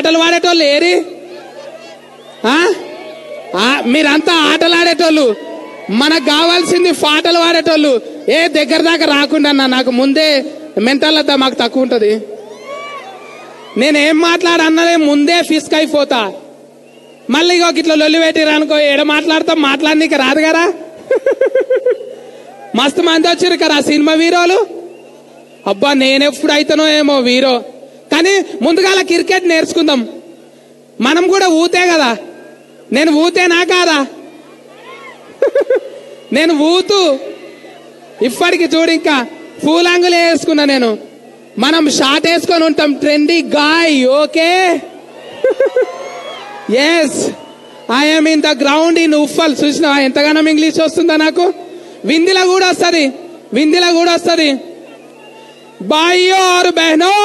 పాటలు పాడేటోళ్ళు ఏరి? మీరంతా ఆటలు ఆడేటోళ్ళు, మనకు కావాల్సింది పాటలు పాడేటోళ్ళు. ఏ దగ్గర దాకా రాకుండా నాకు ముందే మెంటల్ అంతా మాకు తక్కువ ఉంటుంది. నేనేం మాట్లాడన్నదే ముందే ఫిస్క్ అయిపోతా. మళ్ళీ ఇట్లా లొల్లి పెట్టిరనుకో, ఏడ మాట్లాడతాం, మాట్లాడనీకి రాదు కదా. మస్తు మంది వచ్చారు కదా సినిమా హీరోలు. అబ్బా నేనెప్పుడు అయితేనో ఏమో హీరో. కానీ ముందుగా క్రికెట్ నేర్చుకుందాం. మనం కూడా ఊతే కదా. నేను ఊతేనా కాదా? నేను ఊతూ ఇప్పటికి చూడు, ఇంకా పూలాంగులే వేసుకున్నా నేను. మనం షార్ట్ వేసుకొని ఉంటాం, trendy guy. Okay, yes, I'm in the ground in ఉఫల్. చూసినా ఎంతగానో ఇంగ్లీష్ వస్తుందా నాకు? విందిలా కూడా వస్తుంది, విందిలా కూడా వస్తుంది. भाइयों और बहनों,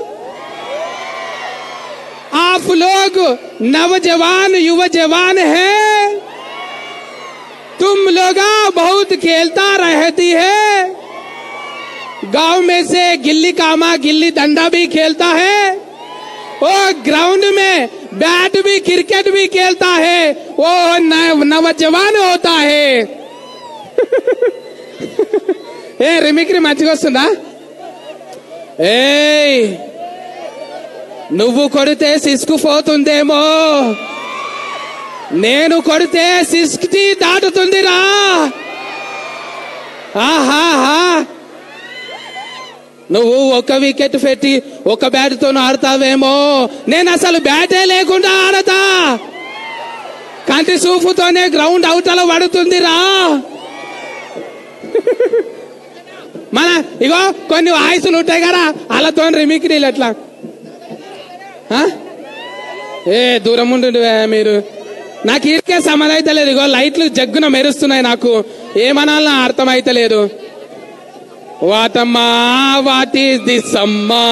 आप लोग नवजवान युव जवान हैं, तुम लोग बहुत खेलता रहती है। गांव में से गिल्ली कामा गिल्ली डंडा भी खेलता है, और ग्राउंड में बैट भी क्रिकेट भी खेलता है, वो नवजवान होता है। ఏ రిమిక్రీ మంచిగా వస్తుందా? ఏయ్, నువ్వు కొడితే సిసుకుపోతుందేమో, నేను కొడితే 60 దాటుతుందిరా. ఆహాహా, నువ్వు ఒక వికెట్ పెట్టి ఒక బ్యాట్ తో ఆడతావేమో, నేను అసలు బ్యాటే లేకుండా ఆడతా. కంటి చూపుతోనే గ్రౌండ్ అవుటలో పడుతుందిరా. మన ఇగో కొన్ని వాయిస్లు ఉంటాయి కదా, వాళ్ళతో రిమిక్రీలు ఎట్లా. ఏ దూరం ఉండు మీరు, నాకు ఇరికే సంబంధం అయితే లేదు. ఇగో లైట్లు జగ్గున మెరుస్తున్నాయి, నాకు ఏమనాలన్నా అర్థం అయితే లేదు. వాటమ్మా వాట్ ఈస్ దిస్ అమ్మా,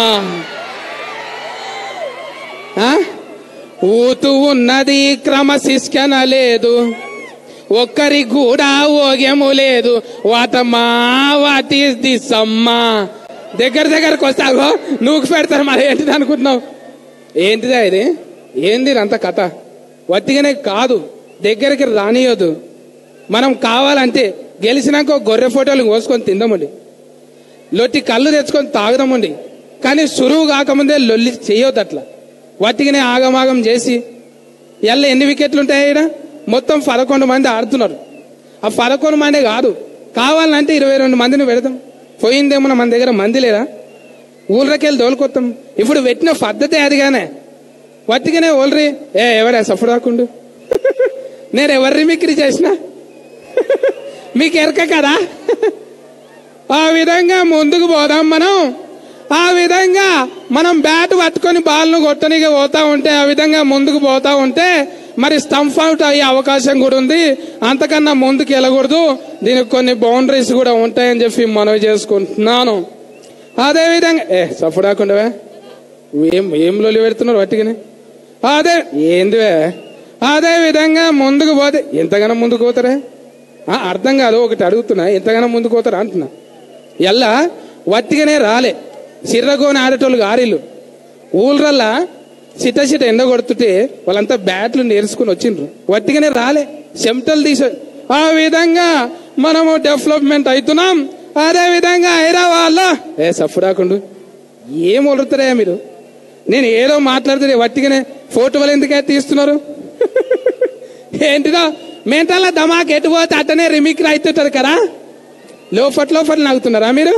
ఊతూ ఉన్నది క్రమశిక్షణ లేదు, ఒక్కరి కూడా ఓగ్యము లేదు. వాటమ్మా వాట్ ఈస్ దిస్ అమ్మా. దగ్గరకు వస్తాగో నువ్వు పెడతారు, మరి ఏంటిది అనుకుంటున్నావు? ఏంటిదా ఇది? ఏంది అంత కథ? వట్టిగానే కాదు, దగ్గరికి రానియొద్దు. మనం కావాలంటే గెలిచినాక గొర్రె ఫోటోలు కోసుకొని తిందామండి, లొట్టి కళ్ళు తెచ్చుకొని తాగుదామండి. కానీ సురువు కాకముందే లొల్లి చేయొద్దు. అట్లా వట్టిగానే ఆగమాగం చేసి ఎల్ల ఎన్ని వికెట్లు ఉంటాయి? ఇక్కడ మొత్తం 11 మంది ఆడుతున్నారు. ఆ 11 మంది కాదు, కావాలంటే 22 మందిని పెడతాం. పోయిందేమో మన దగ్గర మంది లేదా? ఊళ్ళకెళ్ళి తోలుకొత్తాం. ఇప్పుడు పెట్టిన పద్ధతి అదిగానే, వట్టిగానే ఓల్రి. ఎవరా సఫర్ రాకుండు, నేను ఎవరి మిక్రీ చేసినా మీకు ఎరక కదా. ఆ విధంగా ముందుకు పోదాం మనం. ఆ విధంగా మనం బ్యాట్ పట్టుకొని బాల్ను కొట్టనిగా పోతా ఉంటే, ఆ విధంగా ముందుకు పోతా ఉంటే మరి స్టంప్ అవుట్ అయ్యే అవకాశం కూడా ఉంది. అంతకన్నా ముందుకు వెళ్ళకూడదు. దీనికి కొన్ని బౌండరీస్ కూడా ఉంటాయని చెప్పి మనవి చేసుకుంటున్నాను. అదే విధంగా సఫర్ రాకుండా ఏం లొల్లి పెడుతున్నారు వట్టిగానే. అదే ఏందివే, అదే విధంగా ముందుకు పోతే ఎంతగానో ముందుకు పోతారా? అర్థం కాదు, ఒకటి అడుగుతున్నా, ఎంతగానో ముందుకు పోతారా అంటున్నా. ఎల్లా వట్టిగానే రాలే, సిర్రగోని ఆడేటోళ్ళు గారిళ్ళు. ఊళ్ళల్లా చిట్ట ఎండ కొడుతుంటే వాళ్ళంతా బ్యాట్లు నేర్చుకుని వచ్చిండ్రు, వట్టిగానే రాలే, చెమటలు తీసే. ఆ విధంగా మనము డెవలప్మెంట్ అవుతున్నాం. అదే విధంగా హైదరాబాద్లో సఫర్ రాకుండా ఏం వదులుతారా మీరు? నేను ఏదో మాట్లాడుతుంటే వట్టిగానే ఫోటోలు ఎందుకైతే తీస్తున్నారు? ఏంటిదో మెంటల్ దమాక్ ఎటుపోతే అట్టనే రిమిక్రీ అవుతుంటారు కదా. లోపల నాగుతున్నారా మీరు?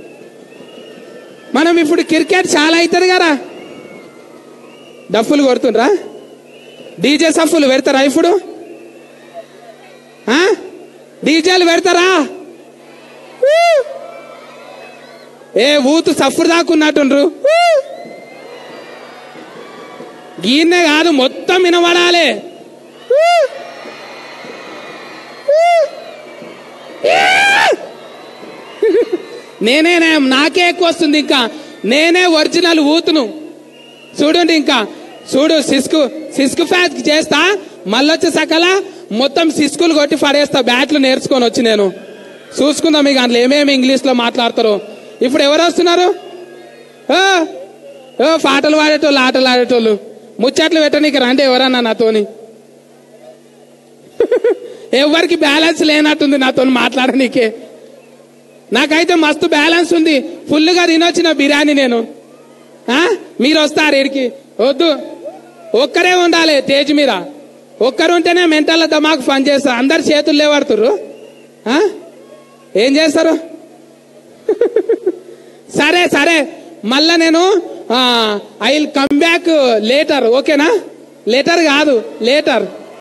మనం ఇప్పుడు క్రికెట్ చాలా అవుతుంది కదా, డఫ్ఫులు కొడుతుండ్రా, డీజే సఫ్ఫులు పెడతారా? ఇప్పుడు డీజేలు పెడతారా? ఊతు సఫ్ఫురు దాకున్నట్టుండ్రు. గీన్నే కాదు, మొత్తం వినబడాలి. నాకే ఎక్కువ వస్తుంది. ఇంకా నేనే ఒరిజినల్ ఊతును. చూడండి, ఇంకా చూడు, సిస్కు ఫ్యాచ్ చేస్తా, మళ్ళొచ్చే సకల మొత్తం సిస్కులు కొట్టి పడేస్తా. బ్యాట్లు నేర్చుకొని వచ్చి నేను చూసుకుందాం మీకు అందులో ఏమేమి ఇంగ్లీష్ లో మాట్లాడతారు. ఇప్పుడు ఎవరు వస్తున్నారు? పాటలు పాడేటోళ్ళు, ఆటలు ఆడేటోళ్ళు. ముచ్చట్లు పెట్టనీకి రండి ఎవరన్నా నాతోని. ఎవరికి బ్యాలెన్స్ లేనట్టుంది నాతో మాట్లాడనీకే. నాకైతే మస్తు బ్యాలెన్స్ ఉంది, ఫుల్గా తినొచ్చిన బిర్యానీ నేను. మీరు వస్తారు ఇడికి? వద్దు, ఒక్కరే ఉండాలి తేజ్ మీద. ఒక్కరు ఉంటేనే మెంటల్ దమాకు పని చేస్తారు. అందరు చేతులు లేవాడుతుర్రు, ఏం చేస్తారు? సరే సరే, మళ్ళా నేను I will come back later, ఓకేనా? లేటర్ కాదు, లేటర్.